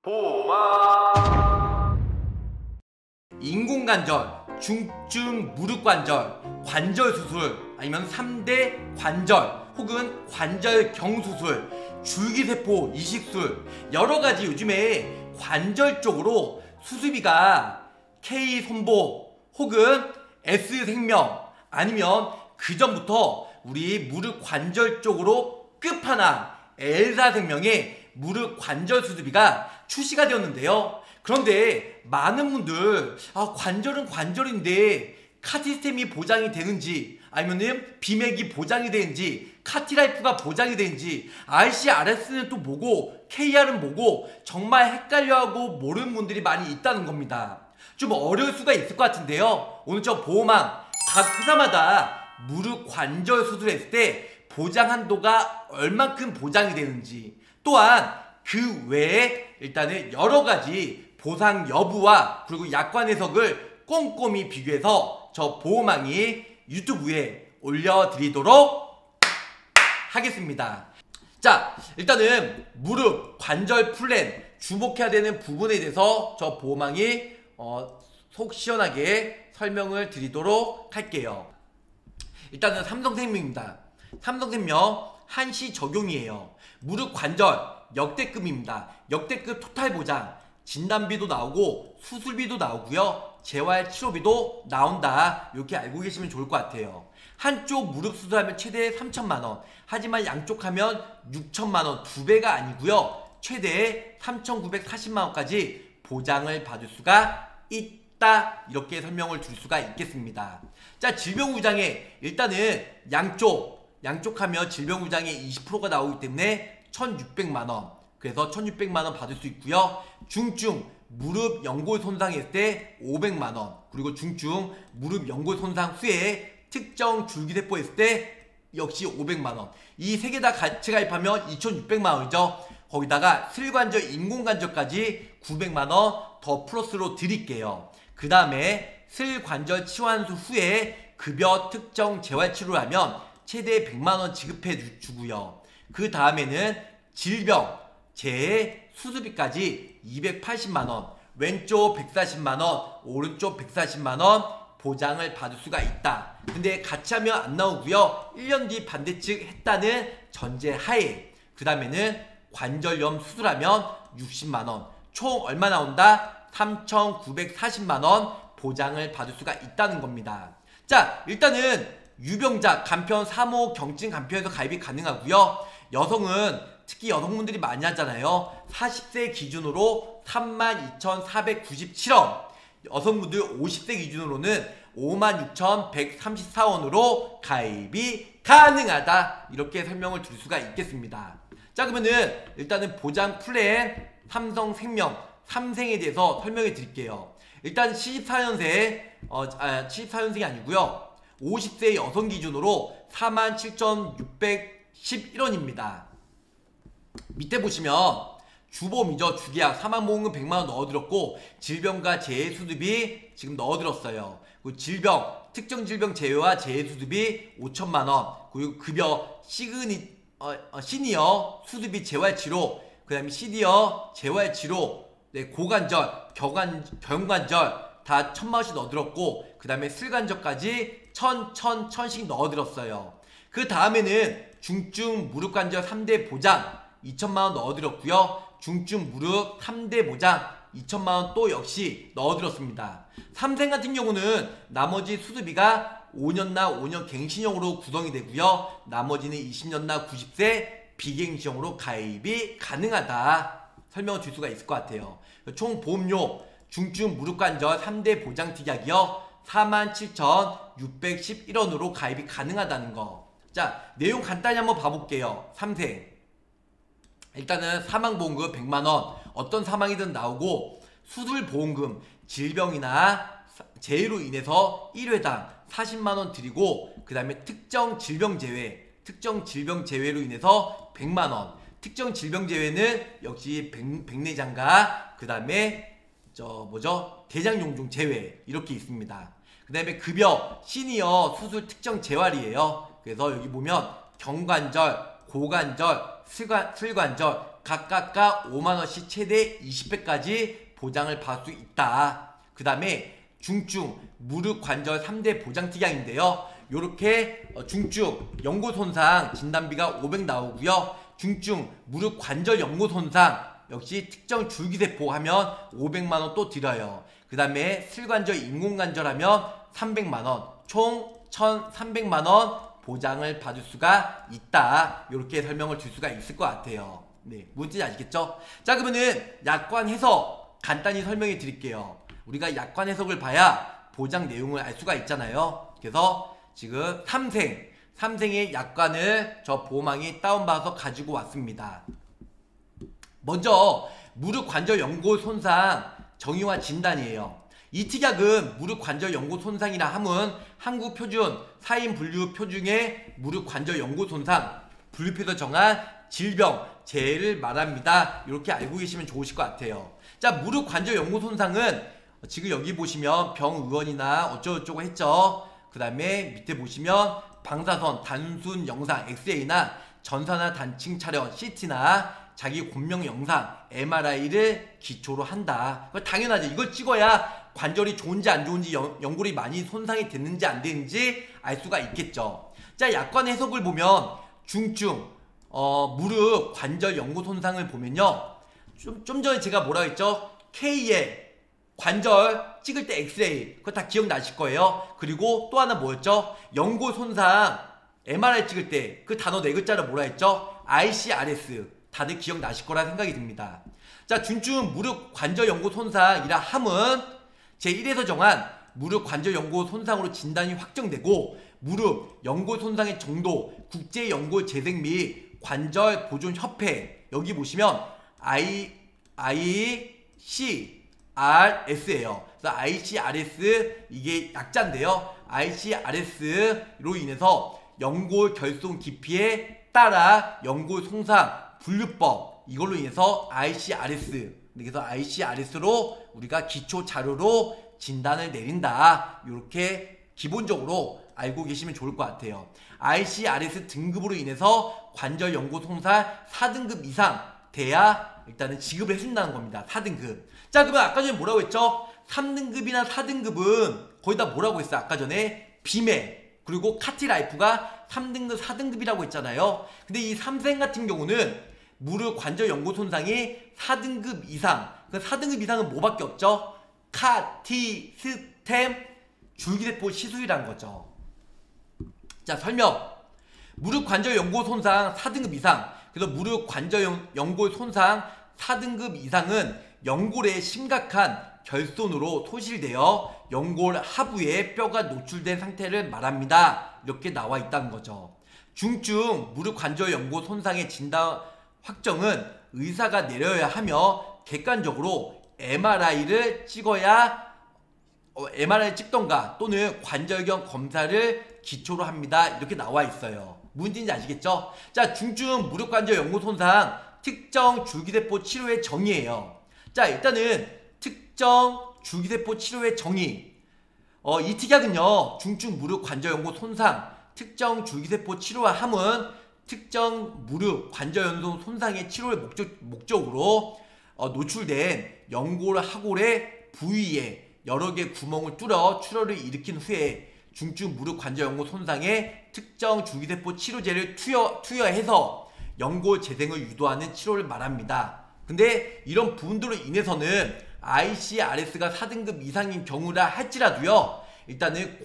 보호막 인공관절, 중증 무릎관절, 관절수술, 아니면 3대 관절 혹은 관절경 수술, 줄기세포 이식술, 여러가지 요즘에 관절 쪽으로 수술비가 K손보 혹은 S생명 아니면 그 전부터 우리 무릎 관절 쪽으로 끝판왕 L사생명의 무릎 관절 수술비가 출시가 되었는데요. 그런데 많은 분들 관절은 관절인데 카티스템이 보장이 되는지, 아니면은 비맥이 보장이 되는지, 카티라이프가 보장이 되는지, RCRS는 또 뭐고 KR은 뭐고 정말 헷갈려하고 모르는 분들이 많이 있다는 겁니다. 좀 어려울 수가 있을 것 같은데요. 오늘 저 보호망 각 회사마다 무릎 관절 수술했을 때 보장 한도가 얼만큼 보장이 되는지, 또한 그 외에 일단은 여러가지 보상 여부와 그리고 약관 해석을 꼼꼼히 비교해서 저 보호망이 유튜브에 올려드리도록 하겠습니다. 자, 일단은 무릎 관절 플랜 주목해야 되는 부분에 대해서 저 보호망이 속 시원하게 설명을 드리도록 할게요. 일단은 삼성생명입니다. 삼성생명 한시 적용이에요. 무릎 관절 역대급입니다. 역대급 토탈 보장, 진단비도 나오고 수술비도 나오고요, 재활 치료비도 나온다. 이렇게 알고 계시면 좋을 것 같아요. 한쪽 무릎 수술하면 최대 3천만원, 하지만 양쪽 하면 6천만원, 2배가 아니고요, 최대 3,940만원까지 보장을 받을 수가 있다. 이렇게 설명을 드릴 수가 있겠습니다. 자, 질병부장에 일단은 양쪽 하면 질병부장에 20%가 나오기 때문에 1,600만원, 그래서 1,600만원 받을 수 있고요. 중증 무릎 연골 손상했을 때 500만원, 그리고 중증 무릎 연골 손상 후에 특정 줄기세포 했을 때 역시 500만원. 이 세 개 다 같이 가입하면 2,600만원이죠. 거기다가 슬관절 인공관절까지 900만원 더 플러스로 드릴게요. 그 다음에 슬관절 치환수 후에 급여 특정 재활치료를 하면 최대 100만원 지급해 주고요. 그 다음에는 질병 재해 수술비까지 280만원, 왼쪽 140만원, 오른쪽 140만원 보장을 받을 수가 있다. 근데 같이 하면 안 나오고요, 1년 뒤 반대측 했다는 전제하에, 그 다음에는 관절염 수술하면 60만원, 총 얼마 나온다? 3,940만원 보장을 받을 수가 있다는 겁니다. 자, 일단은 유병자 간편 3호 경증 간편에서 가입이 가능하고요. 여성은 특히 여성분들이 많이 하잖아요. 40세 기준으로 32,497원, 여성분들 50세 기준으로는 56,134원으로 가입이 가능하다. 이렇게 설명을 드릴 수가 있겠습니다. 자, 그러면은 일단은 보장 플랜 삼성생명 3생에 대해서 설명해 드릴게요. 일단 74년생이 아니고요, 50세 여성 기준으로 47,611원입니다. 밑에 보시면 주보험이죠. 주계약 사망보험금 100만원 넣어드렸고, 질병과 재해수술비 지금 넣어드렸어요. 그리고 질병, 특정 질병 제외와 재해수술비 5천만원, 그리고 급여 시니어 수술비 재활치료, 그 다음에 시니어 재활치료, 고관절, 경관절 다 1,000만원씩 넣어드렸고, 그 다음에 슬관절까지 1,000씩 넣어드렸어요. 그 다음에는 중증 무릎관절 3대 보장 2천만원 넣어드렸고요, 중증 무릎 3대 보장 2천만원 또 역시 넣어드렸습니다. 3생 같은 경우는 나머지 수술비가 5년나 5년 갱신형으로 구성이 되고요, 나머지는 20년나 90세 비갱신형으로 가입이 가능하다. 설명을 줄 수가 있을 것 같아요. 총 보험료 중증 무릎관절 3대 보장 특약이요, 47,611원으로 가입이 가능하다는 거. 자, 내용 간단히 한번 봐볼게요. 3생 일단은 사망보험금 100만원, 어떤 사망이든 나오고, 수술보험금 질병이나 재해로 인해서 1회당 40만원 드리고, 그 다음에 특정 질병 제외로 인해서 100만원, 특정 질병 제외는 역시 백내장과 그 다음에 대장용종 제외 이렇게 있습니다. 그 다음에 급여 시니어 수술 특정 재활이에요. 그래서 여기 보면 경관절, 고관절, 슬관절 각각가 5만원씩 최대 20회까지 보장을 받을 수 있다. 그 다음에 중증 무릎 관절 3대 보장 특약인데요. 요렇게 중증 연골 손상 진단비가 500 나오고요. 중증 무릎 관절 연골 손상 역시 특정 줄기세포 하면 500만원 또 드려요. 그 다음에 슬관절 인공관절 하면 300만원, 총 1300만원 보장을 받을 수가 있다. 이렇게 설명을 드릴 수가 있을 것 같아요. 네, 뭔지 아시겠죠? 자, 그러면은 약관 해석 간단히 설명해 드릴게요. 우리가 약관 해석을 봐야 보장 내용을 알 수가 있잖아요. 그래서 지금 3생의 약관을 저 보호망이 다운받아서 가지고 왔습니다. 먼저 무릎 관절 연골 손상 정의와 진단이에요. 이 특약은 무릎 관절 연골 손상이라 함은 한국 표준 4인 분류 표준의 무릎 관절 연골 손상 분류표에서 정한 질병 재해를 말합니다. 이렇게 알고 계시면 좋으실 것 같아요. 자, 무릎 관절 연골 손상은 지금 여기 보시면 병의원이나 어쩌고저쩌고 했죠. 그 다음에 밑에 보시면 방사선 단순 영상 엑스레이나 전산화 단층 촬영 CT나 자기 곤명 영상 MRI를 기초로 한다. 당연하죠. 이걸 찍어야 관절이 좋은지 안 좋은지 연골이 많이 손상이 됐는지 안 됐는지 알 수가 있겠죠. 자, 약관 해석을 보면 중증 무릎 관절 연골 손상을 보면요. 좀 전에 제가 뭐라 했죠? K의 관절 찍을 때 엑스레이 그거 다 기억나실 거예요. 그리고 또 하나 뭐였죠? 연골 손상 MRI 찍을 때 그 단어 네 글자를 뭐라 했죠? ICRS 다들 기억나실 거라 생각이 듭니다. 자, 중증 무릎 관절 연골 손상이라 함은 제1에서 정한 무릎 관절 연골 손상으로 진단이 확정되고 무릎 연골 손상의 정도 국제연골 재생 및 관절 보존 협회 여기 보시면 ICRS예요. 그래서 ICRS 이게 약자인데요. ICRS로 인해서 연골 결손 깊이에 따라 연골 손상 분류법 이걸로 인해서 ICRS 그래서 ICRS로 우리가 기초 자료로 진단을 내린다. 이렇게 기본적으로 알고 계시면 좋을 것 같아요. ICRS 등급으로 인해서 관절 연골 손상 4등급 이상 돼야 일단은 지급을 해준다는 겁니다. 4등급. 자, 그러면 아까 전에 뭐라고 했죠? 3등급이나 4등급은 거의 다 뭐라고 했어요? 아까 전에 비매 그리고 카티라이프가 3등급 4등급이라고 했잖아요. 근데 이 3생 같은 경우는 무릎 관절 연골 손상이 4등급 이상 그 4등급 이상은 뭐밖에 없죠? 카티 스템 줄기세포 시술이라는 거죠. 자, 설명. 무릎 관절 연골 손상 4등급 이상 그래서 무릎 관절 연골 손상 4등급 이상은 연골에 심각한 결손으로 소실되어 연골 하부에 뼈가 노출된 상태를 말합니다. 이렇게 나와 있다는 거죠. 중증 무릎 관절 연골 손상의 진단 확정은 의사가 내려야 하며 객관적으로 MRI를 찍어야 MRI 찍던가 또는 관절경 검사를 기초로 합니다. 이렇게 나와 있어요. 뭔지 아시겠죠? 자, 중증 무릎 관절 연골 손상 특정 줄기세포 치료의 정의예요. 자, 일단은 특정 줄기세포 치료의 정의. 이 특약은요, 중증 무릎 관절 연골 손상 특정 줄기세포 치료와 함은 특정 무릎 관절 연골 손상의 치료를 목적으로 노출된 연골 하골의 부위에 여러 개 구멍을 뚫어 출혈을 일으킨 후에 중증 무릎 관절 연골 손상에 특정 줄기세포 치료제를 투여해서 연골 재생을 유도하는 치료를 말합니다. 근데 이런 부분들로 인해서는 ICRS가 4등급 이상인 경우라 할지라도요, 일단은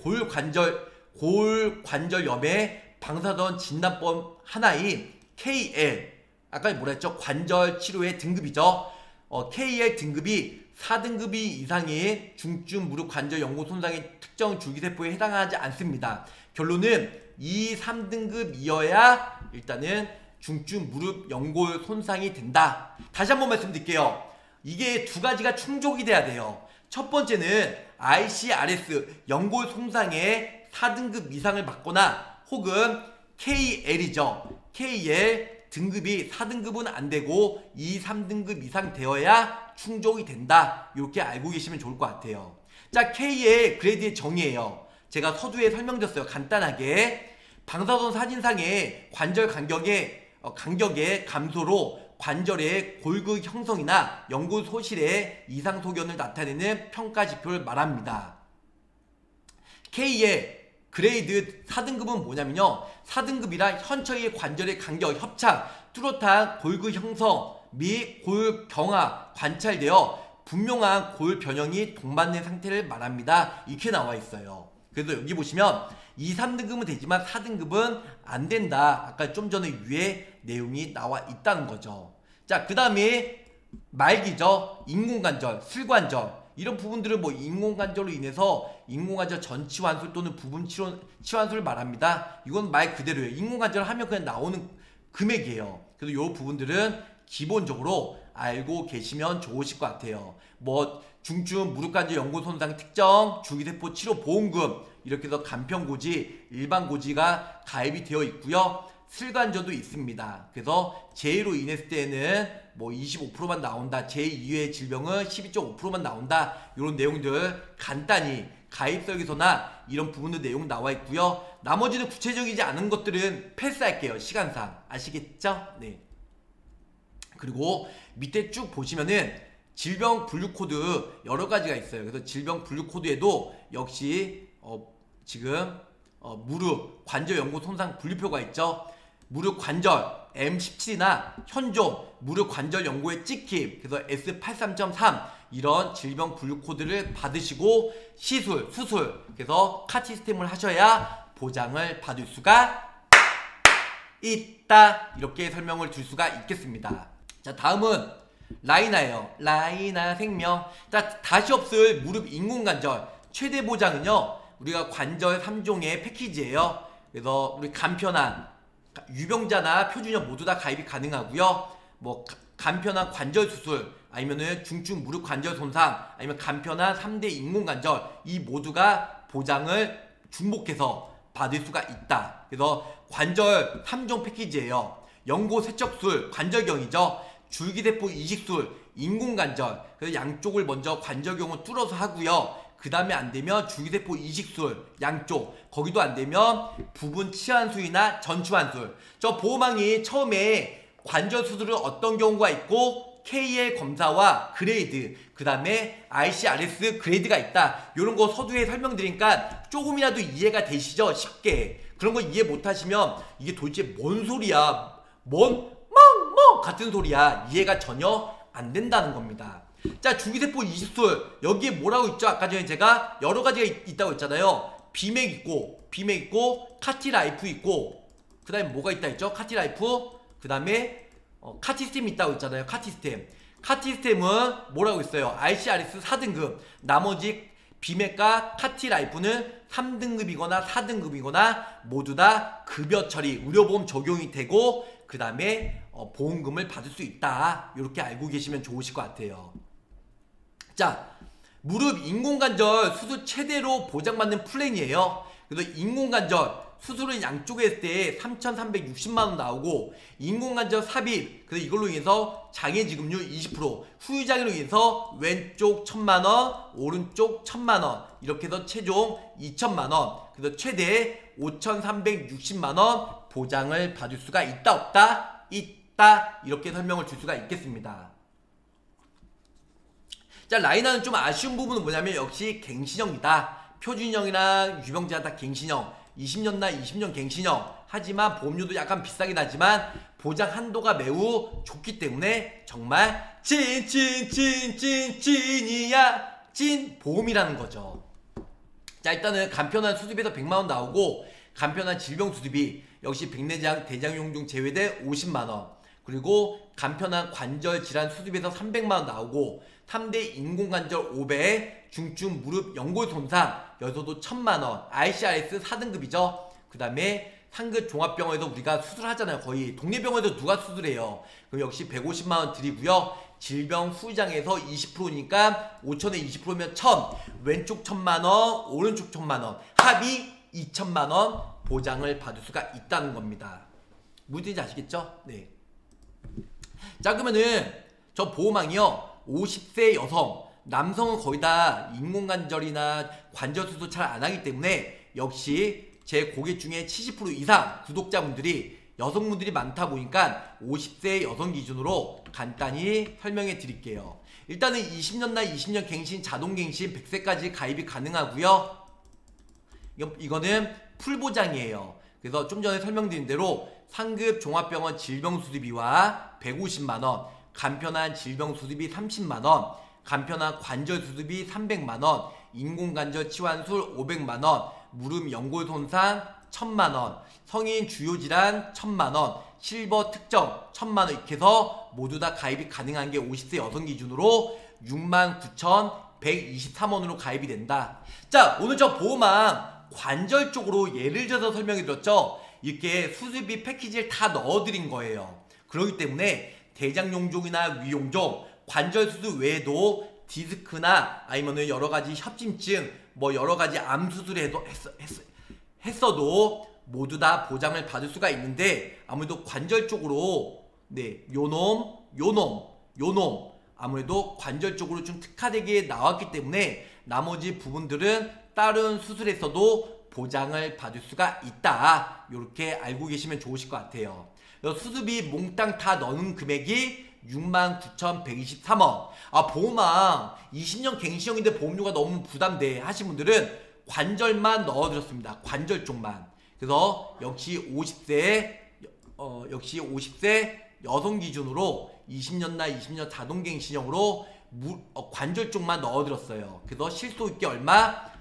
골관절염의 방사선 진단법 하나인 KL, 아까 뭐라 했죠? 관절 치료의 등급이죠. KL 등급이 4등급이 이상인 중증 무릎 관절 연골 손상의 특정 줄기세포에 해당하지 않습니다. 결론은 2, 3등급이어야 일단은 중증 무릎 연골 손상이 된다. 다시 한번 말씀드릴게요. 이게 두 가지가 충족이 돼야 돼요. 첫 번째는 ICRS 연골 손상의 4등급 이상을 받거나 혹은 KL이죠. KL 등급이 4등급은 안 되고 2, 3등급 이상 되어야 충족이 된다. 이렇게 알고 계시면 좋을 것 같아요. 자, K의 그레이드의 정의예요. 제가 서두에 설명드렸어요. 간단하게 방사선 사진상의 관절 간격의 감소로 관절의 골그 형성이나 연골 소실의 이상 소견을 나타내는 평가 지표를 말합니다. K의 그레이드 4등급은 뭐냐면요, 4등급이란 현처의 관절의 간격, 협착, 뚜렷한 골그 형성 및 골 경화 관찰되어 분명한 골 변형이 동반된 상태를 말합니다. 이렇게 나와 있어요. 그래서 여기 보시면 2, 3등급은 되지만 4등급은 안 된다. 아까 좀 전에 위에 내용이 나와 있다는 거죠. 자, 그 다음에 말기죠. 인공관절, 슬관절. 이런 부분들은 뭐 인공관절로 인해서 인공관절 전치환술 또는 부분 치환술을 말합니다. 이건 말 그대로예요. 인공관절 하면 그냥 나오는 금액이에요. 그래서 이 부분들은 기본적으로 알고 계시면 좋으실 것 같아요. 뭐 중증 무릎관절 연골 손상 특정, 줄기세포 치료 보험금, 이렇게 해서 간편고지, 일반고지가 가입이 되어 있고요. 슬관절도 있습니다. 그래서 제1로 인했을 때는 뭐 25%만 나온다, 제2의 질병은 12.5%만 나온다, 이런 내용들 간단히 가입서에서나 이런 부분들 내용 나와 있고요. 나머지는 구체적이지 않은 것들은 패스할게요. 시간상. 아시겠죠? 네. 그리고 밑에 쭉 보시면은 질병 분류 코드 여러 가지가 있어요. 그래서 질병 분류 코드에도 역시 지금 무릎 관절 연골 손상 분류표가 있죠. 무릎 관절 M17이나 현존 무릎 관절 연골의 찍힘, 그래서 S83.3 이런 질병 분류 코드를 받으시고 수술, 그래서 카티 시스템을 하셔야 보장을 받을 수가 있다. 이렇게 설명을 드릴 수가 있겠습니다. 자, 다음은 라이나예요. 라이나 생명. 자, 다시 없을 무릎 인공관절 최대 보장은요, 우리가 관절 3종의 패키지예요. 그래서 우리 간편한 유병자나 표준형 모두 다 가입이 가능하고요. 뭐 간편한 관절 수술, 아니면은 중증 무릎 관절 손상, 아니면 간편한 3대 인공관절, 이 모두가 보장을 중복해서 받을 수가 있다. 그래서 관절 3종 패키지예요. 연골 세척술, 관절경이죠. 줄기세포 이식술, 인공관절. 그래서 양쪽을 먼저 관절경을 뚫어서 하고요. 그 다음에 안되면 줄기세포 이식술, 양쪽. 거기도 안되면 부분 치환술이나 전치환술. 저 보호망이 처음에 관절 수술은 어떤 경우가 있고 KL 검사와 그레이드, 그 다음에 ICRS 그레이드가 있다, 이런 거 서두에 설명드리니까 조금이라도 이해가 되시죠? 쉽게. 그런 거 이해 못하시면 이게 도대체 뭔 소리야, 같은 소리야, 이해가 전혀 안 된다는 겁니다. 자, 줄기세포 이식술, 여기에 뭐라고 있죠? 아까 전에 제가 여러 가지가 있다고 했잖아요. 비맥 있고 카티라이프 있고, 그 다음에 뭐가 있다 했죠? 카티라이프, 그 다음에 카티스템 있다고 했잖아요. 카티스템은 뭐라고 있어요? ICRS 4등급, 나머지 비맥과 카티라이프는 3등급이거나 4등급이거나 모두 다 급여 처리, 의료보험 적용이 되고, 그 다음에 보험금을 받을 수 있다. 이렇게 알고 계시면 좋으실 것 같아요. 자, 무릎 인공관절 수술 최대로 보장받는 플랜이에요. 그래서 인공관절 수술은 양쪽에 했을 때 3,360만원 나오고, 인공관절 삽입, 그래서 이걸로 인해서 장애지급률 20%, 후유장애로 인해서 왼쪽 1,000만원, 오른쪽 1,000만원, 이렇게 해서 최종 2,000만원, 그래서 최대 5,360만원 보장을 받을 수가 있다, 없다? 있다. 이렇게 설명을 줄 수가 있겠습니다. 자, 라이나는 좀 아쉬운 부분은 뭐냐면 역시 갱신형이다. 표준형이랑 유병자 다 갱신형, 20년나 20년 갱신형. 하지만 보험료도 약간 비싸긴 하지만 보장 한도가 매우 좋기 때문에 정말 찐이야, 찐 보험이라는 거죠. 자, 일단은 간편한 수술비에서 100만원 나오고, 간편한 질병 수술비 역시 백내장, 대장용 중 제외된 50만원, 그리고 간편한 관절 질환 수술비에서 300만원 나오고, 3대 인공관절 5배, 중증 무릎 연골 손상 여기서도 1000만원, ICRS 4등급이죠. 그 다음에 상급 종합병원에서 우리가 수술하잖아요. 거의 동네병원에서 누가 수술해요. 그럼 역시 150만원 드리고요. 질병 후유장에서 20%니까 5천에 20%면 1000, 왼쪽 1000만원, 오른쪽 1000만원, 합이 2000만원 보장을 받을 수가 있다는 겁니다. 무슨 뜻인지 아시겠죠? 네. 자, 그러면은 저 보호망이요, 50세 여성, 남성은 거의 다 인공관절이나 관절 수술 잘 안 하기 때문에 역시 제 고객 중에 70% 이상 구독자분들이 여성분들이 많다 보니까 50세 여성 기준으로 간단히 설명해 드릴게요. 일단은 20년 나 20년 갱신, 자동갱신 100세까지 가입이 가능하고요. 이거는 풀보장이에요. 그래서 좀 전에 설명드린 대로 상급 종합병원 질병수술비와 150만원, 간편한 질병수술비 30만원, 간편한 관절수술비 300만원, 인공관절 치환술 500만원, 무릎 연골 손상 1000만원, 성인 주요질환 1000만원, 실버 특정 1000만원 이렇게 해서 모두 다 가입이 가능한 게 50세 여성 기준으로 69,123원으로 가입이 된다. 자, 오늘 저 보호망 관절 쪽으로 예를 들어서 설명해 드렸죠. 이렇게 수술비 패키지를 다 넣어드린 거예요. 그렇기 때문에 대장용종이나 위용종, 관절 수술 외에도 디스크나 아니면은 여러가지 협심증, 뭐 여러가지 암 수술을 했어도 모두 다 보장을 받을 수가 있는데, 아무래도 관절 쪽으로 요놈 아무래도 관절 쪽으로 좀 특화되게 나왔기 때문에 나머지 부분들은 다른 수술에서도 보장을 받을 수가 있다. 이렇게 알고 계시면 좋으실 것 같아요. 수술비 몽땅 다 넣는 금액이 69,123원. 보호망 20년 갱신형인데 보험료가 너무 부담돼 하신 분들은 관절만 넣어드렸습니다. 관절 쪽만. 그래서 역시 50세 여성 기준으로 20년 나 20년 자동갱신형으로 관절 쪽만 넣어드렸어요. 그래서 실속 있게 얼마?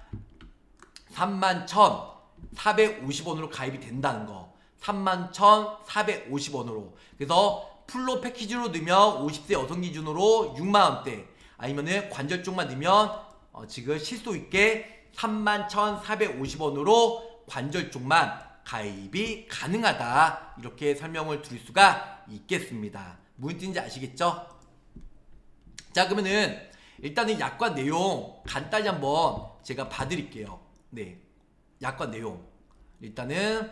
31,450원으로 가입이 된다는 거. 31,450원으로. 그래서 풀로 패키지로 넣으면 50세 여성 기준으로 6만원대, 아니면은 관절 쪽만 넣으면 지금 실속 있게 31,450원으로 관절 쪽만 가입이 가능하다. 이렇게 설명을 드릴 수가 있겠습니다. 무슨 뜻인지 아시겠죠? 자, 그러면은 일단은 약관 내용 간단히 한번 제가 봐드릴게요. 약관 내용 일단은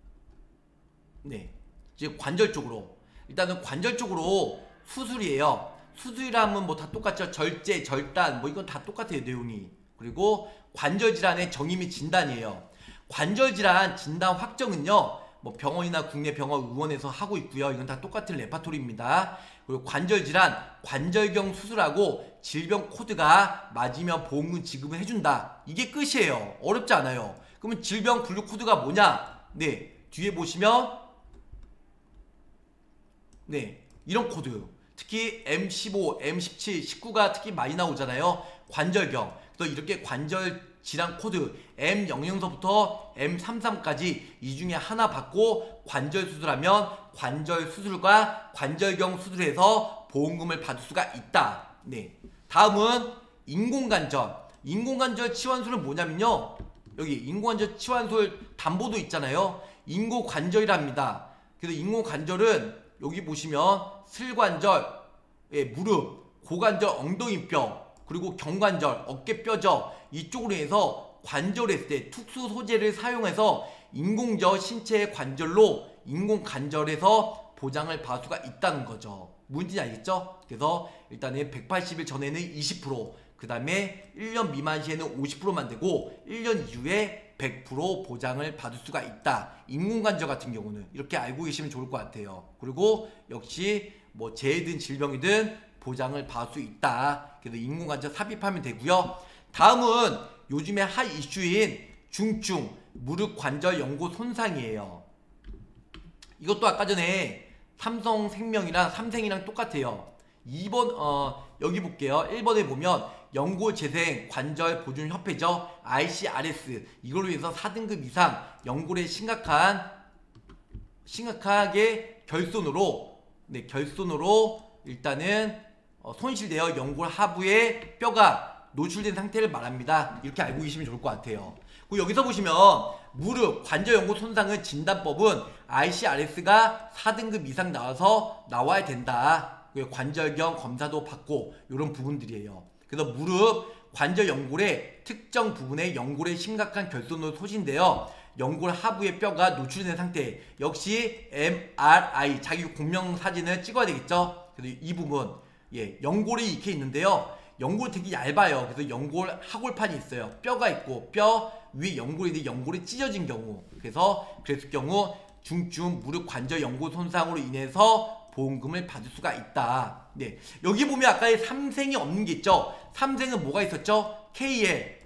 지금 관절 쪽으로, 일단은 관절 쪽으로 수술이에요. 수술이라면 뭐 다 똑같죠. 절제, 절단 뭐 이건 다 똑같아요, 내용이. 그리고 관절 질환의 정의 및 진단이에요. 관절 질환 진단 확정은요, 뭐 병원이나 국내 병원 의원에서 하고 있고요. 이건 다 똑같은 레파토리입니다. 그리고 관절 질환, 관절경 수술하고 질병 코드가 맞으면 보험금 지급을 해준다. 이게 끝이에요. 어렵지 않아요. 그러면 질병 분류 코드가 뭐냐? 뒤에 보시면 이런 코드, 특히 M15, M17, 19가 특히 많이 나오잖아요. 관절경. 그래서 이렇게 관절 질환 코드 M00서부터 M33까지 이 중에 하나 받고 관절 수술하면 관절 수술과 관절경 수술에서 보험금을 받을 수가 있다. 다음은 인공관절. 인공관절 치환술은 뭐냐면요, 여기 인공관절 치환술 담보도 있잖아요. 인공관절이랍니다. 그래서 인공관절은 여기 보시면 슬관절, 무릎, 고관절, 엉덩이뼈, 그리고 경관절, 어깨뼈죠. 이쪽으로 해서 관절했을 때 특수 소재를 사용해서 인공적 신체의 관절로 인공관절에서 보장을 받을 수가 있다는 거죠. 뭔지 알겠죠? 그래서 일단은 180일 전에는 20%, 그 다음에 1년 미만 시에는 50%만 되고 1년 이후에 100% 보장을 받을 수가 있다. 인공관절 같은 경우는 이렇게 알고 계시면 좋을 것 같아요. 그리고 역시 뭐 재해든 질병이든 보장을 받을 수 있다. 그래서 인공관절 삽입하면 되고요. 다음은 요즘에 핫 이슈인 중증 무릎 관절 연골 손상이에요. 이것도 아까 전에 삼성생명이랑 삼생이랑 똑같아요. 2번 여기 볼게요. 1번에 보면 연골재생 관절 보존 협회죠. ICRS. 이걸로 해서 4등급 이상 연골에 심각하게 결손으로 일단은 손실되어 연골 하부에 뼈가 노출된 상태를 말합니다. 이렇게 알고 계시면 좋을 것 같아요. 그리고 여기서 보시면 무릎 관절 연골 손상의 진단법은 ICRS가 4등급 이상 나와야 된다. 관절경 검사도 받고 이런 부분들이에요. 그래서 무릎 관절 연골의 특정 부분에 연골의 심각한 결손으로 소진되어 연골 하부의 뼈가 노출된 상태, 역시 MRI 자기 공명 사진을 찍어야 되겠죠. 그래서 이 부분 연골이 이렇게 있는데요. 연골 되게 얇아요. 그래서 연골 하골판이 있어요. 뼈가 있고 뼈 위에 연골이 찢어진 경우, 그랬을 경우 중증 무릎 관절 연골 손상으로 인해서 보험금을 받을 수가 있다. 네, 여기 보면 아까 3생이 없는 게 있죠. 3생은 뭐가 있었죠? K의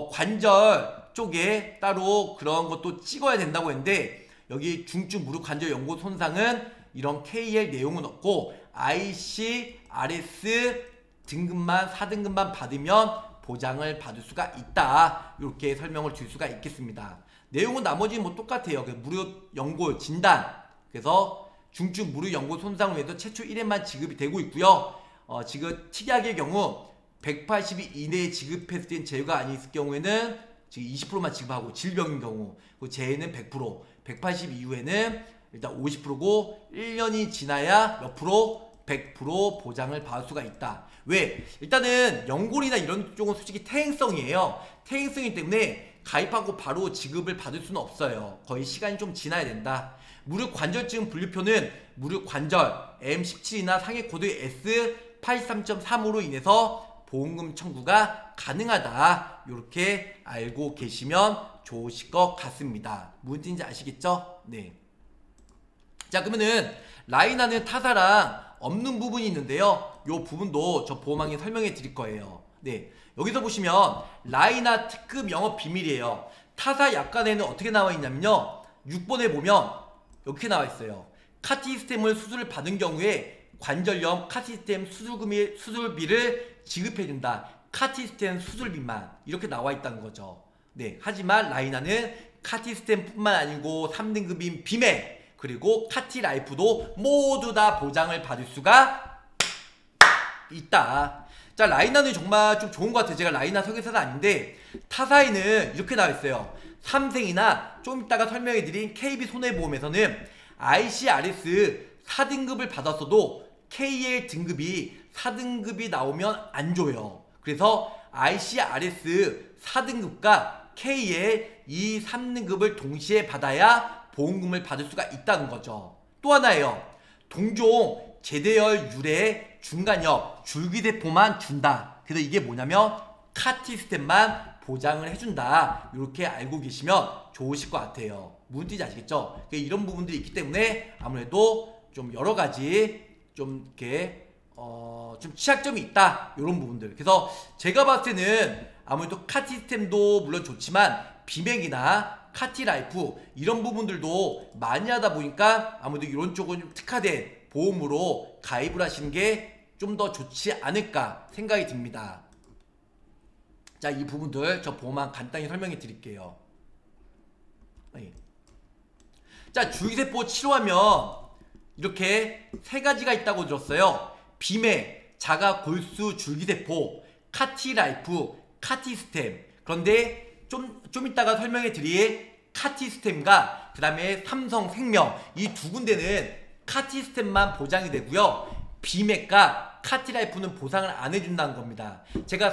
관절 쪽에 따로 그런 것도 찍어야 된다고 했는데, 여기 중증 무릎 관절 연골 손상은 이런 KL 내용은 없고 IC, RS 등급만 4등급만 받으면 보장을 받을 수가 있다. 이렇게 설명을 드릴 수가 있겠습니다. 내용은 나머지는 뭐 똑같아요. 무릎 연골 진단, 그래서 중증 무릎 연골 손상을 위해서 최초 1회만 지급이 되고 있고요. 지금 특약의 경우 180일 이내에 지급했을 땐 제외가 아니었을 경우에는 지금 20%만 지급하고, 질병인 경우 그 재해는 100%, 180 이후에는 일단 50%고 1년이 지나야 몇 프로? 100% 보장을 받을 수가 있다. 왜? 일단은 연골이나 이런 쪽은 솔직히 퇴행성이에요. 퇴행성이기 때문에 가입하고 바로 지급을 받을 수는 없어요. 거의 시간이 좀 지나야 된다. 무릎 관절증 분류표는 무릎 관절 M17이나 상해 코드 S83.3으로 인해서 보험금 청구가 가능하다. 이렇게 알고 계시면 좋으실 것 같습니다. 무슨 뜻인지 아시겠죠? 네. 자, 그러면은 라이나는 타사랑 없는 부분이 있는데요. 이 부분도 저 보험왕이 설명해 드릴 거예요. 네, 여기서 보시면 라이나 특급 영업 비밀이에요. 타사 약관에는 어떻게 나와 있냐면요, 6번에 보면 이렇게 나와 있어요. 카티스템을 수술을 받은 경우에 관절염 카티스템 수술비를 지급해준다. 카티스템 수술비만, 이렇게 나와 있다는 거죠. 네, 하지만 라이나는 카티스템 뿐만 아니고 3등급인 비메 그리고 카티라이프도 모두 다 보장을 받을 수가 있다. 자, 라이나는 정말 좀 좋은 것 같아요. 제가 라이나 설계사는 아닌데 타사에는 이렇게 나와 있어요. 3생이나 좀 이따가 설명해드린 KB손해보험에서는 ICRS 4등급을 받았어도 KL 등급이 4등급이 나오면 안 줘요. 그래서 ICRS 4등급과 KL 이 3등급을 동시에 받아야 보험금을 받을 수가 있다는 거죠. 또 하나예요. 동종 제대열 유래 중간엽 줄기세포만 준다. 그래서 이게 뭐냐면 카티스템만 보장을 해준다. 이렇게 알고 계시면 좋으실 것 같아요. 무슨 뜻인지 아시겠죠? 이런 부분들이 있기 때문에 아무래도 좀 여러 가지 좀 이렇게 좀 취약점이 있다. 이런 부분들. 그래서 제가 봤을 때는 아무래도 카티스템도 물론 좋지만 비맥이나 카티라이프 이런 부분들도 많이 하다 보니까 아무래도 이런 쪽은 좀 특화된 보험으로 가입을 하시는 게 좀 더 좋지 않을까 생각이 듭니다. 자, 이 부분들 저 보험만 간단히 설명해 드릴게요. 자, 줄기세포 치료하면 이렇게 세 가지가 있다고 들었어요. 비맥, 자가 골수 줄기세포, 카티라이프, 카티스템. 그런데 좀 이따가 설명해 드릴 카티스템과 그 다음에 삼성생명 이 두 군데는 카티스템만 보장이 되고요. 비맥과 카티라이프는 보상을 안 해준다는 겁니다. 제가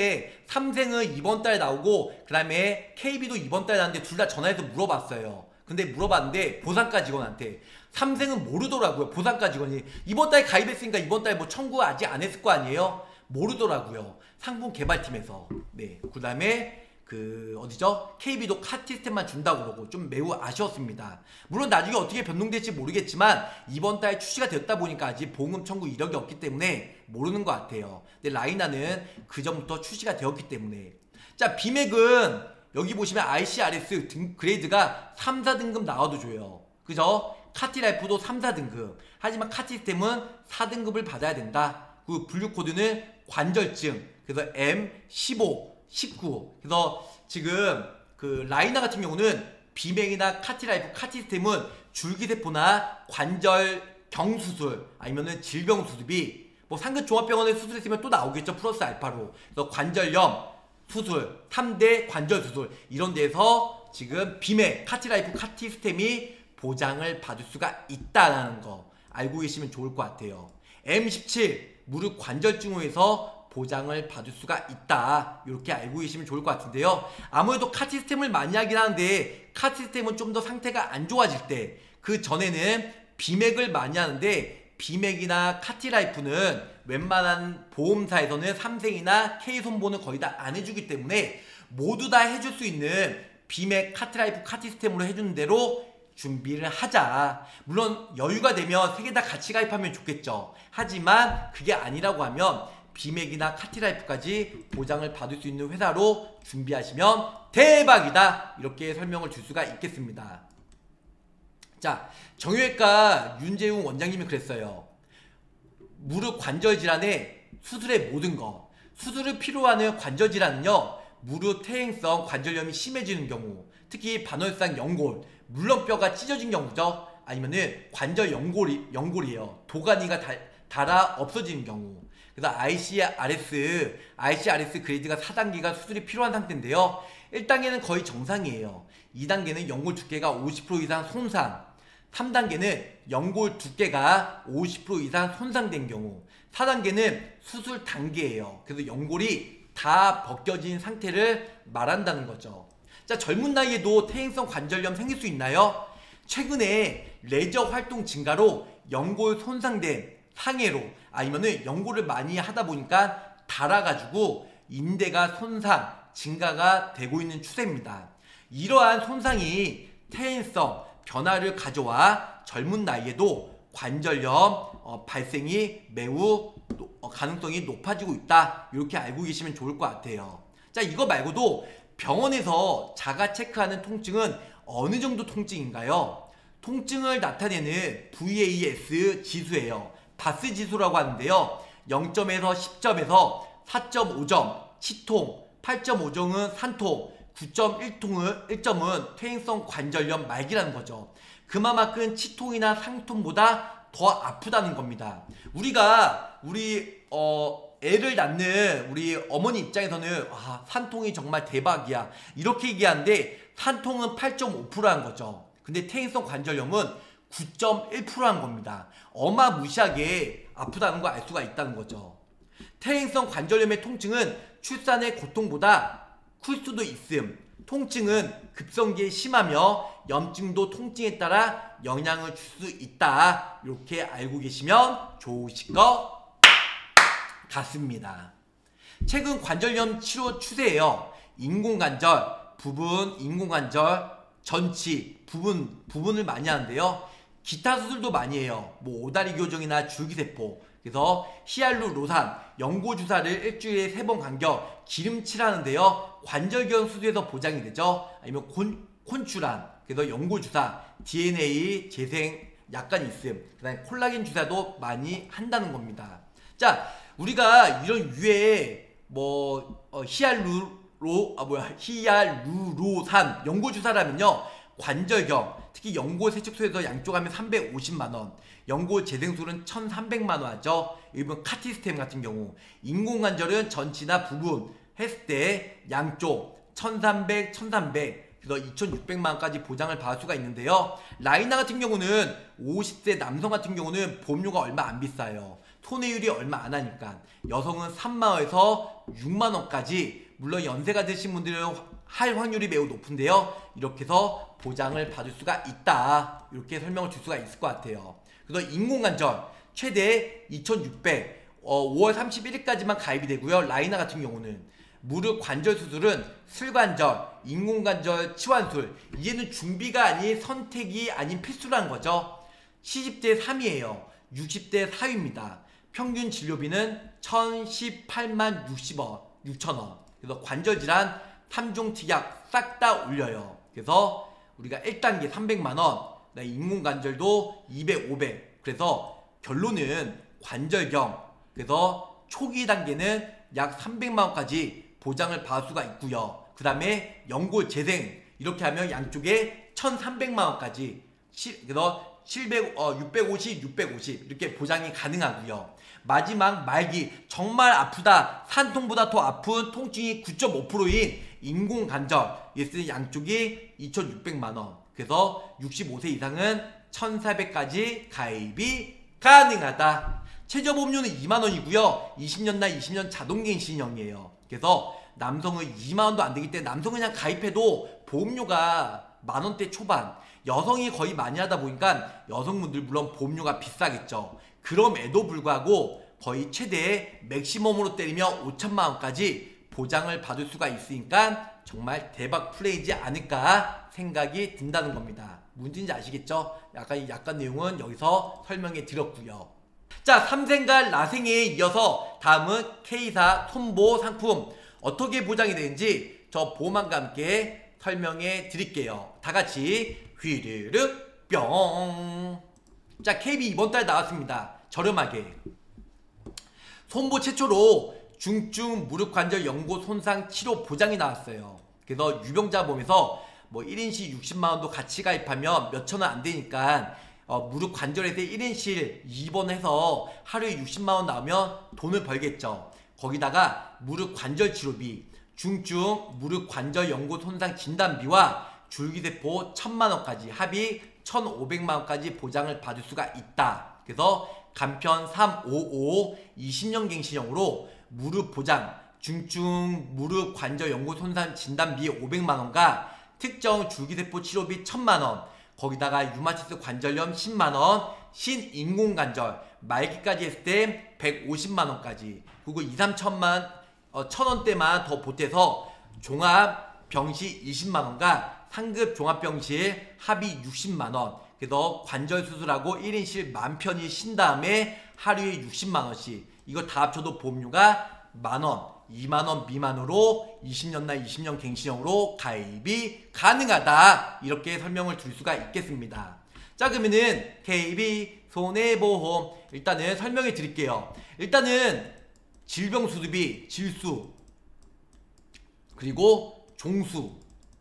3생은 이번 달에 나오고 그 다음에 KB도 이번 달에 나왔는데 둘 다 전화해서 물어봤어요. 근데 물어봤는데 보상가 직원한테 3생은 모르더라고요. 보상가 직원이 이번 달에 가입했으니까 이번 달에 뭐 청구 아직 안 했을 거 아니에요? 모르더라고요. 상품 개발팀에서. 네, 그 다음에 어디죠? KB도 카티스템만 준다고 그러고 좀 매우 아쉬웠습니다. 물론 나중에 어떻게 변동될지 모르겠지만 이번 달에 출시가 되었다 보니까 아직 보험금 청구 이력이 없기 때문에 모르는 것 같아요. 근데 라이나는 그 전부터 출시가 되었기 때문에. 자, 비맥은 여기 보시면 ICRS 그레이드가 3, 4등급 나와도 줘요. 그죠? 카티라이프도 3, 4등급. 하지만 카티스템은 4등급을 받아야 된다. 그 분류코드는 관절증. 그래서 M15 19. 그래서 지금 라이나 같은 경우는 비맥이나 카티라이프, 카티스템은 줄기세포나 관절경 수술 아니면은 질병 수술비 뭐 상급종합병원에 수술했으면 또 나오겠죠. 플러스 알파로. 그래서 관절염 수술, 3대 관절 수술 이런 데서 지금 비맥, 카티라이프, 카티스템이 보장을 받을 수가 있다는 거 알고 계시면 좋을 것 같아요. M17 무릎 관절증으로 해서 보장을 받을 수가 있다. 이렇게 알고 계시면 좋을 것 같은데요. 아무래도 카티스템을 많이 하긴 하는데 카티스템은 좀 더 상태가 안 좋아질 때 그 전에는 비맥을 많이 하는데 비맥이나 카티라이프는 웬만한 보험사에서는 삼생이나 K손보는 거의 다 안 해주기 때문에 모두 다 해줄 수 있는 비맥, 카티라이프, 카티스템으로 해주는 대로 준비를 하자. 물론 여유가 되면 3개 다 같이 가입하면 좋겠죠. 하지만 그게 아니라고 하면 비맥이나 카티라이프까지 보장을 받을 수 있는 회사로 준비하시면 대박이다, 이렇게 설명을 줄 수가 있겠습니다. 자, 정형외과 윤재웅 원장님이 그랬어요. 무릎 관절 질환의 수술의 모든 것, 수술을 필요로 하는 관절 질환은요, 무릎 퇴행성 관절염이 심해지는 경우, 특히 반월상 연골, 물론 뼈가 찢어진 경우죠. 아니면은 관절 연골이에요. 도가니가 닳아 없어지는 경우. 그래서 ICRS 그레이드가 4단계가 수술이 필요한 상태인데요. 1단계는 거의 정상이에요. 2단계는 연골 두께가 50% 이상 손상, 3단계는 연골 두께가 50% 이상 손상된 경우, 4단계는 수술 단계예요. 그래서 연골이 다 벗겨진 상태를 말한다는 거죠. 자, 젊은 나이에도 퇴행성 관절염 생길 수 있나요? 최근에 레저 활동 증가로 연골 손상된 상해로, 아니면은 연골을 많이 하다 보니까 닳아가지고 인대가 손상 증가가 되고 있는 추세입니다. 이러한 손상이 퇴행성 변화를 가져와 젊은 나이에도 관절염 발생이 매우 가능성이 높아지고 있다, 이렇게 알고 계시면 좋을 것 같아요. 자, 이거 말고도 병원에서 자가 체크하는 통증은 어느 정도 통증인가요? 통증을 나타내는 VAS 지수예요. 바스 지수라고 하는데요. 0점에서 10점에서 4.5점 치통, 8.5점은 산통, 9.1점은 퇴행성 관절염 말기라는 거죠. 그만큼 치통이나 상통보다 더 아프다는 겁니다. 우리가 애를 낳는 우리 어머니 입장에서는 산통이 정말 대박이야, 이렇게 얘기하는데 산통은 8.5%한 거죠. 근데 퇴행성 관절염은 9.1%한 겁니다. 어마무시하게 아프다는 거 알 수가 있다는 거죠. 퇴행성 관절염의 통증은 출산의 고통보다 클 수도 있음. 통증은 급성기에 심하며 염증도 통증에 따라 영향을 줄 수 있다, 이렇게 알고 계시면 좋으실 것 같습니다. 최근 관절염 치료 추세예요. 인공관절, 인공관절, 전치, 부분을 많이 하는데요. 기타 수술도 많이 해요. 오다리 교정이나 줄기세포. 그래서 히알루로산, 연고주사를 일주일에 3번 간격 기름칠하는데요. 관절경 수술에서 보장이 되죠. 아니면 콘추란, 그래서 연고주사, DNA 재생 약간 있음. 그 다음에 콜라겐 주사도 많이 한다는 겁니다. 자, 우리가 이런 유해의 히알루로산 연고주사라면요, 관절경, 특히 연골 세척소에서 양쪽 하면 350만원, 연골 재생술은 1300만원 하죠. 일본 카티스템 같은 경우. 인공관절은 전치나 부분 했을 때 양쪽 1300, 그래서 2600만원까지 보장을 받을 수가 있는데요. 라이나 같은 경우는 50세 남성 같은 경우는 보험료가 얼마 안 비싸요. 손해율이 얼마 안 하니까. 여성은 3만원에서 6만원까지, 물론 연세가 드신 분들은 할 확률이 매우 높은데요. 이렇게 해서 보장을 받을 수가 있다, 이렇게 설명을 줄 수가 있을 것 같아요. 그래서 인공관절 최대 2600, 5월 31일까지만 가입이 되고요. 라이나 같은 경우는 무릎 관절 수술은 슬관절, 인공관절 치환술, 이제는 준비가 아닌 선택이 아닌 필수라는 거죠. 70대 3위에요 60대 4위입니다. 평균 진료비는 1018만 6천원. 그래서 관절질환 3종 특약 싹 다 올려요. 그래서 우리가 1단계 300만원, 인공관절도 200, 500. 그래서 결론은 관절경, 그래서 초기 단계는 약 300만원까지 보장을 받을 수가 있고요. 그 다음에 연골 재생, 이렇게 하면 양쪽에 1300만원까지, 그래서 650, 650 이렇게 보장이 가능하고요. 마지막 말기, 정말 아프다, 산통보다 더 아픈 통증이 9.5%인 인공관절, 예스 양쪽이 2600만원, 그래서 65세 이상은 1400까지 가입이 가능하다. 최저보험료는 2만원이고요 20년 날 20년 자동갱신형이에요. 그래서 남성은 2만원도 안되기 때문에 남성은 그냥 가입해도 보험료가 만원대 초반, 여성이 거의 많이 하다 보니까 여성분들 물론 보험료가 비싸겠죠. 그럼에도 불구하고 거의 최대 맥시멈으로 때리면 5천만원까지 보장을 받을 수가 있으니까 정말 대박 플레이지 않을까 생각이 든다는 겁니다. 문제인지 아시겠죠? 약간 내용은 여기서 설명해 드렸고요. 자, 삼생과 라생에 이어서 다음은 K사 손보 상품 어떻게 보장이 되는지 저 보험왕과 함께 설명해 드릴게요. 다같이 휘르륵 뿅. 자, KB 이번달 나왔습니다. 저렴하게 손보 최초로 중증 무릎관절 연고 손상 치료 보장이 나왔어요. 그래서 유병자보험에서 뭐 1인실 60만원도 같이 가입하면 몇천원 안되니까 무릎 관절에서 1인실 입원해서 하루에 60만원 나오면 돈을 벌겠죠. 거기다가 무릎 관절 치료비, 중증 무릎 관절 연고 손상 진단비와 줄기세포 1000만원까지 합의 1500만원까지 보장을 받을 수가 있다. 그래서 간편 355 20년 갱신형으로 무릎 보장, 중증 무릎 관절 연고 손상 진단비 500만원과 특정 줄기세포 치료비 1000만원, 거기다가 유마티스 관절염 10만원, 신인공관절 말기까지 했을 때 150만원까지, 그리고 2, 3천만 1000원대만 더 보태서 종합병실 20만원과 상급 종합병실 합의 60만원, 그래서 관절 수술하고 1인실 만편히 쉰 다음에 하루에 60만원씩, 이거 다 합쳐도 보험료가 만원, 2만원 미만으로 20년나 20년 갱신형으로 가입이 가능하다. 이렇게 설명을 드릴 수가 있겠습니다. 자, 그러면은 KB 손해보험 일단은 설명해 드릴게요. 일단은 질병수술비, 질수, 그리고 종수,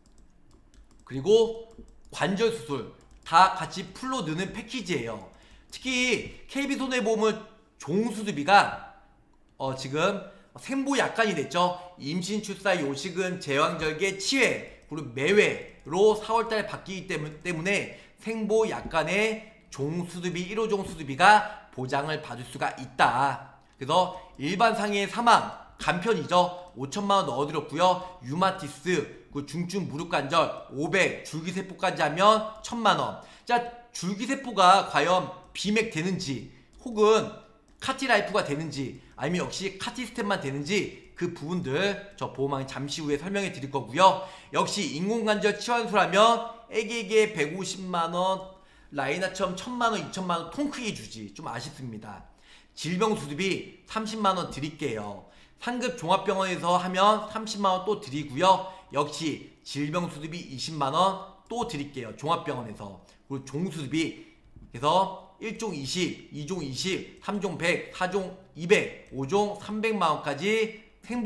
그리고 관절수술 다 같이 풀로 넣는 패키지예요. 특히 KB손해보험은 종수술비가 지금 생보약관이 됐죠. 임신, 출산, 요식은, 제왕절개, 치회, 그리고 매회로 4월달에 바뀌기 때문에 생보약관의 종수술비, 1호 종수술비가 보장을 받을 수가 있다. 그래서 일반 상해의 사망, 간편이죠. 5천만원 넣어드렸고요. 유마티스, 그 중증 무릎관절 500, 줄기세포까지 하면 1000만원. 자, 줄기세포가 과연 비맥 되는지 혹은 카티라이프가 되는지 아니면 역시 카티스템만 되는지 그 부분들 저 보험왕이 잠시 후에 설명해 드릴 거고요. 역시 인공관절 치환술하면 애기에게 150만원, 라이나처럼 1000만원, 2000만원 통 크게 주지. 좀 아쉽습니다. 질병수술비 30만원 드릴게요. 상급 종합병원에서 하면 30만원 또 드리고요. 역시 질병수술비 20만원 또 드릴게요. 종합병원에서. 그리고 종수술비 그래서 1종 20, 2종 20, 3종 100, 4종 200, 5종 300만원까지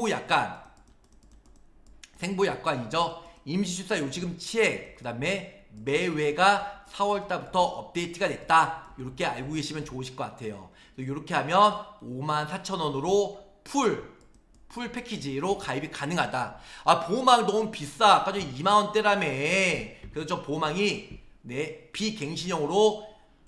생보약관이죠. 임시출산 요지금 치액, 그 다음에 매회가 4월달부터 업데이트가 됐다. 이렇게 알고 계시면 좋으실 것 같아요. 이렇게 하면 54,000원으로 풀 패키지로 가입이 가능하다. 아, 보험왕 너무 비싸. 아까 전에 2만원대라며. 그래서 저 보험왕이 비갱신형으로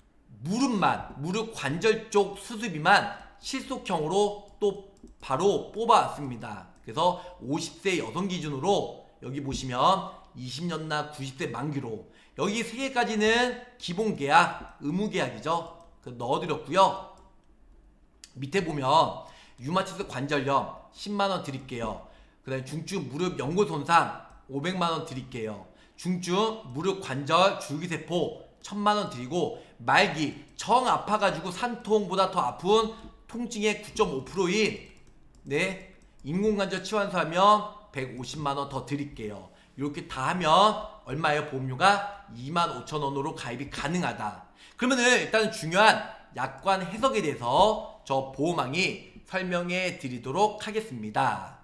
무릎 관절 쪽 수술비만 실속형으로 또 바로 뽑아왔습니다. 그래서 50세 여성 기준으로 여기 보시면 20년나 90세 만기로 여기 3개까지는 기본 계약, 의무 계약이죠. 넣어드렸고요. 밑에 보면 유마티스 관절염 10만원 드릴게요. 그 다음에 중증 무릎 연골 손상 500만원 드릴게요. 중증 무릎 관절 줄기세포 1000만원 드리고, 말기 정 아파가지고 산통보다 더 아픈 통증의 9.5%인 인공관절 치환수하면 150만원 더 드릴게요. 이렇게 다 하면 얼마예요? 보험료가 25,000원으로 가입이 가능하다. 그러면은 일단 중요한 약관 해석에 대해서 저 보험왕이 설명해 드리도록 하겠습니다.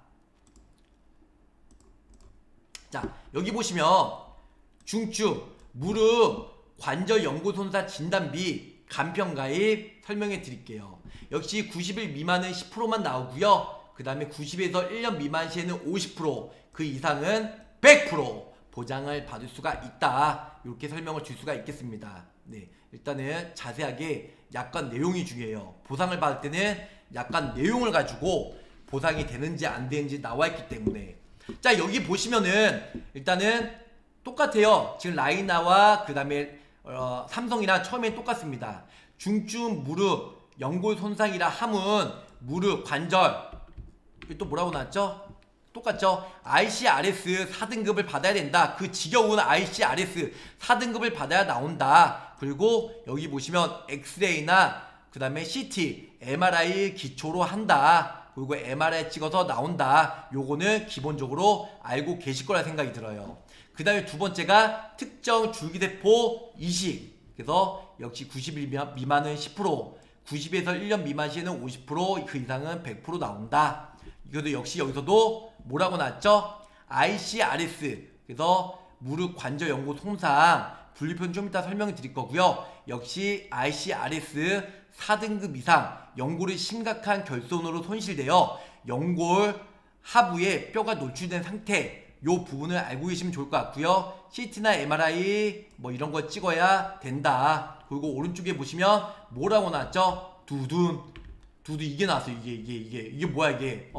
자, 여기 보시면 중증 무릎 관절 연고 손상 진단비 간편 가입 설명해 드릴게요. 역시 90일 미만은 10%만 나오고요. 그 다음에 90에서 1년 미만 시에는 50%, 그 이상은 100% 보장을 받을 수가 있다. 이렇게 설명을 줄 수가 있겠습니다. 일단은 자세하게 약관 내용이 중요해요. 보상을 받을 때는 약관 내용을 가지고 보상이 되는지 안 되는지 나와 있기 때문에. 자, 여기 보시면은 일단은 똑같아요. 지금 라이나와 그 다음에 삼성이랑 처음엔 똑같습니다. 중증 무릎 연골 손상이라 함은 무릎 관절, 또 뭐라고 나왔죠? 똑같죠? ICRS 4등급을 받아야 된다. 그 지겨운 ICRS 4등급을 받아야 나온다. 그리고 여기 보시면 엑스레이나 그 다음에 CT, MRI 기초로 한다. 그리고 MRI 찍어서 나온다. 요거는 기본적으로 알고 계실 거라 생각이 들어요. 그 다음에 두 번째가 특정 줄기세포 이식. 그래서 역시 90일 미만은 10%, 90에서 1년 미만 시에는 50%, 그 이상은 100% 나온다. 이것도 역시 여기서도 뭐라고 나왔죠? ICRS. 그래서 무릎 관절 연구 통상 분류표는 좀 이따 설명을 드릴 거고요. 역시 ICRS 4등급 이상 연골이 심각한 결손으로 손실되어 연골 하부에 뼈가 노출된 상태, 요 부분을 알고 계시면 좋을 것 같고요. CT나 MRI 뭐 이런 거 찍어야 된다. 그리고 오른쪽에 보시면 뭐라고 나왔죠? 두둔 이게 나왔어요. 이게 뭐야 이게?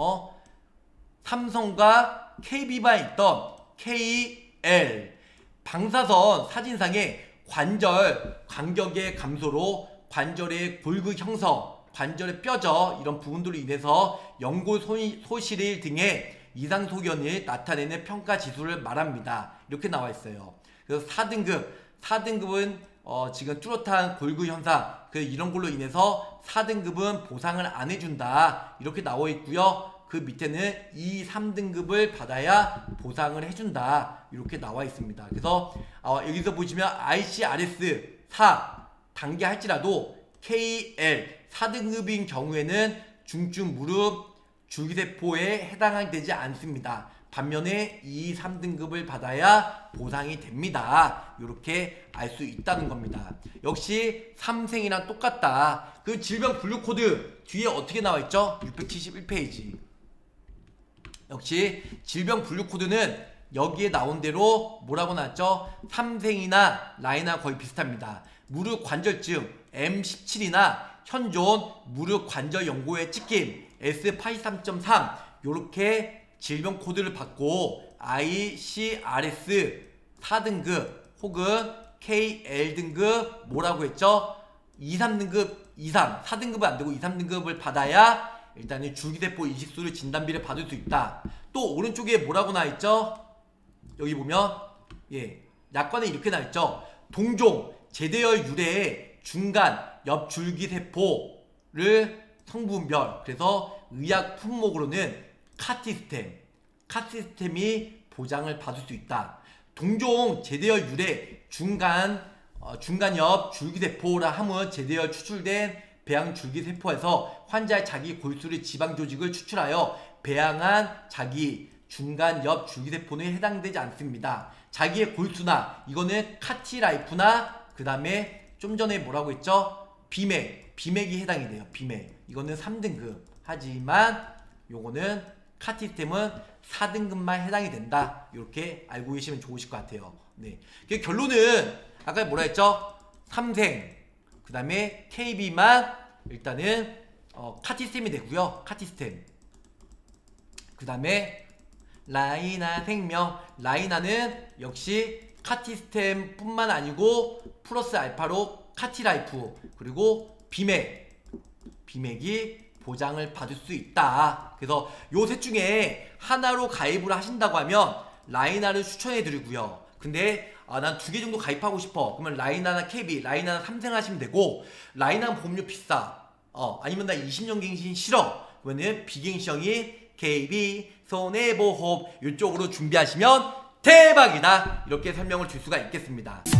삼성과 KB만 있던 KL 방사선 사진상에 관절 간격의 감소로 관절의 골격 형성, 관절의 뼈저 이런 부분들로 인해서 연골 소실 등의 이상 소견을 나타내는 평가 지수를 말합니다. 이렇게 나와 있어요. 그래서 4등급은 지금 뚜렷한 골격 현상, 이런 걸로 인해서 4등급은 보상을 안 해준다. 이렇게 나와 있고요. 그 밑에는 2, 3등급을 받아야 보상을 해준다. 이렇게 나와 있습니다. 그래서 여기서 보시면 ICRS 4 단계 할지라도 KL 4등급인 경우에는 중증 무릎 줄기세포에 해당이 되지 않습니다. 반면에 2, 3등급을 받아야 보상이 됩니다. 이렇게 알 수 있다는 겁니다. 역시 삼생이랑 똑같다. 그 질병 분류 코드 뒤에 어떻게 나와 있죠? 671페이지. 역시 질병 분류 코드는 여기에 나온 대로 뭐라고 나왔죠? 삼생이나 라이나 거의 비슷합니다. 무릎 관절증 M17이나 현존 무릎 관절 연고의 찍힘 S83.3 요렇게 질병 코드를 받고 ICRS 4등급 혹은 KL 등급 뭐라고 했죠? 2, 3등급 이상 4등급은 안되고 2, 3등급을 받아야 일단은 줄기세포 이식술을 진단비를 받을 수 있다. 또 오른쪽에 뭐라고 나와있죠? 여기 보면 약관에 이렇게 나와있죠? 동종 제대열 유래의 중간 옆줄기세포를 성분별, 그래서 의약 품목으로는 카티스템이 보장을 받을 수 있다. 동종 제대열 유래 중간옆 줄기세포라 함은 제대열 추출된 배양줄기세포에서 환자의 자기 골수를 지방조직을 추출하여 배양한 자기 중간옆 줄기세포는 해당되지 않습니다. 자기의 골수나 이거는 카티라이프나 그 다음에 좀 전에 뭐라고 했죠? 비맥이 해당이 돼요. 비맥 이거는 3등급 하지만 요거는 카티스템은 4등급만 해당이 된다. 이렇게 알고 계시면 좋으실 것 같아요. 네. 결론은 아까 뭐라 했죠? 삼생 그 다음에 KB만 일단은 카티스템이 되고요. 카티스템 그 다음에 라이나 생명 라이나는 역시 카티스템 뿐만 아니고 플러스 알파로 카티라이프 그리고 비맥이 보장을 받을 수 있다. 그래서 요 셋 중에 하나로 가입을 하신다고 하면 라이나를 추천해 드리고요. 근데 난 2개 정도 가입하고 싶어. 그러면 라이나나 KB, 라이나나 삼생 하시면 되고, 라이나 보험료 비싸. 아니면 나 20년 갱신 싫어. 그러면 비갱신형이 KB, 손해보험 이쪽으로 준비하시면 대박이다. 이렇게 설명을 줄 수가 있겠습니다.